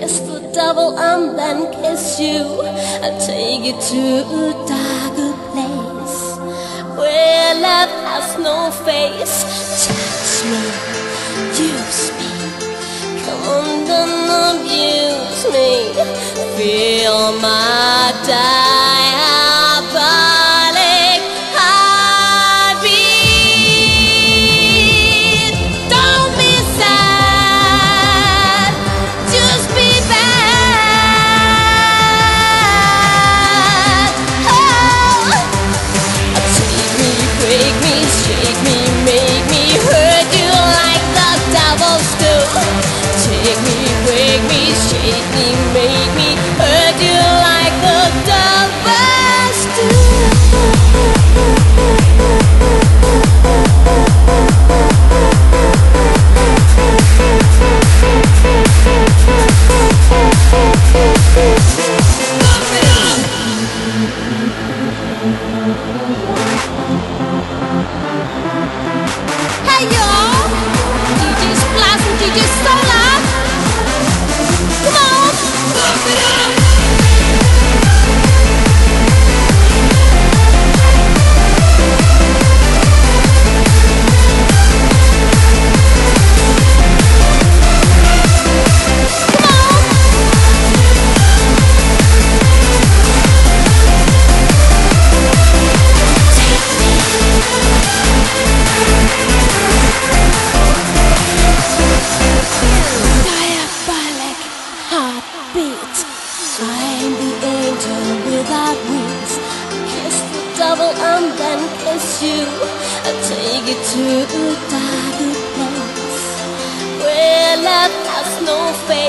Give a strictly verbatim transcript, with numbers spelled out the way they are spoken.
kiss the devil and then kiss you. I'll take you to a darker place where love has no face. Touch me, use me, come on, don't abuse me. Feel my diabolic heartbeat. Don't be sad, just be bad. Oh, take me, break me, shake me, make me hurt you like the devils do. Take me, break me, shake me, make me hurt you like the devils do. Hey y'all, D J Splash and D J Solar. Come on, pump it up. Diabolic heartbeat. I'm the angel without wings. Kiss the devil and then kiss you. I'll take you to a darker place where love has no face.